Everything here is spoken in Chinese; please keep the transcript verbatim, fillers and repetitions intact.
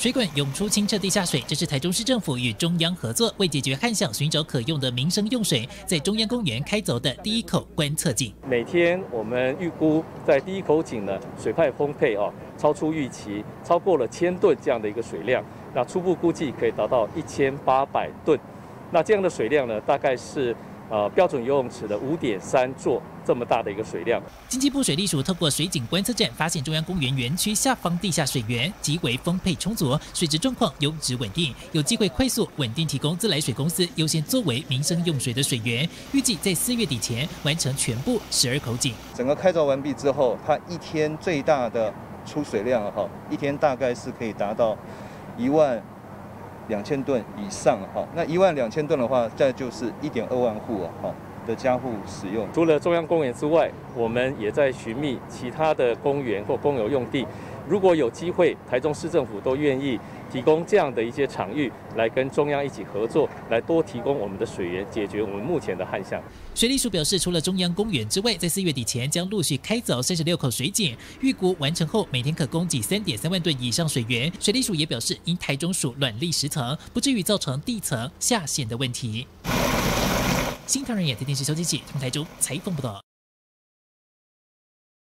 水管涌出清澈地下水，这是台中市政府与中央合作，为解决旱象寻找可用的民生用水，在中央公园开凿的第一口观测井。 每天我们预估在第一口井呢，水派丰沛哦，超出预期，超过了千吨这样的一个水量。那初步估计可以达到一千八百吨。那这样的水量呢，大概是呃标准游泳池的五点三座。 这么大的一个水量， 经济部水利署透过水井观测站发现，中央公园园区下方地下水源极为丰沛充足，水质状况优质稳定，有机会快速稳定提供自来水公司优先作为民生用水的水源。预计在四月底前完成全部十二口井。 整个开凿完毕之后，它一天最大的出水量哈，一天大概是可以达到一万两千吨以上哈。那一万两千吨的话，再就是一点二万户哈。 的家户使用， 除了中央公园之外，我们也在寻觅其他的公园或公有用地。如果有机会，台中市政府都愿意提供这样的一些场域，来跟中央一起合作，来多提供我们的水源，解决我们目前的旱象。 水利署表示，除了中央公园之外，在四月底前将陆续开凿三十六口水井，预估完成后每天可供给三点三万吨以上水源。水利署也表示，因台中属软砾石层，不至于造成地层下陷的问题。新唐人亚太电视小姐姐从台中采访报道。